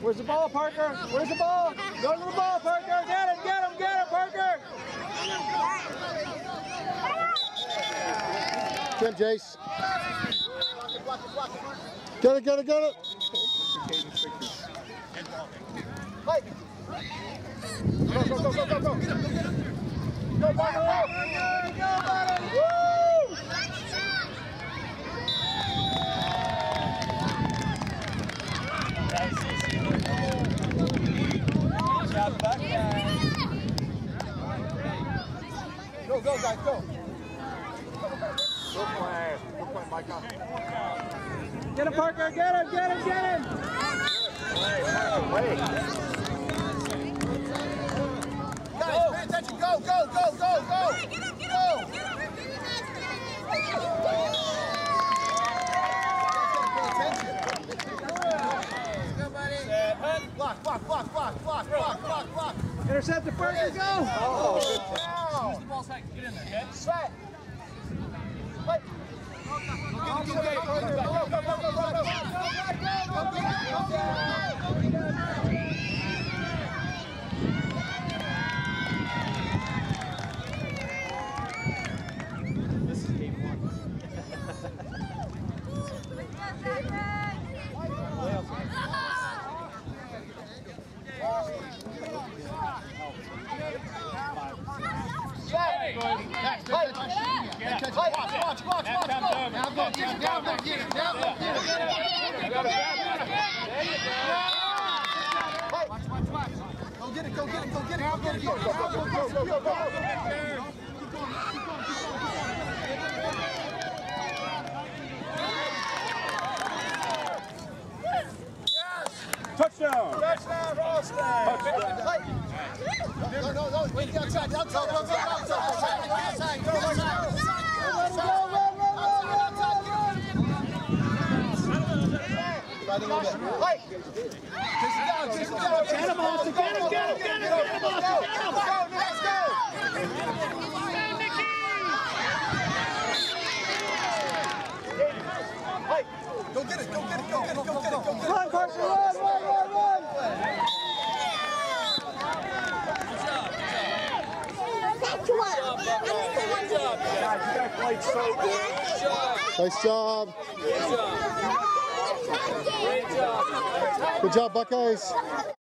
Where's the ball, Parker? Where's the ball? Go to the ball, Parker. Get him, Parker. Get him, Jace. Get it. Mike. Go. Go, Parker. Go, buddy. Woo! Good job, Buckeyes. Go, guys, go. Good play, Micah. Get him, Parker, get him. Wait. Guys, pay attention, go. Get up. Block. Intercept the Parker, go! Oh, good job. Use the ball second. Get in there, okay? Set. Wait. This is game 1. Go get it. Touchdown, Austin! No, wait, outside. Get him, Austin! Go get it! Run, Parker, run! You guys played so good. Nice job. Great job. Good job, Buckeyes.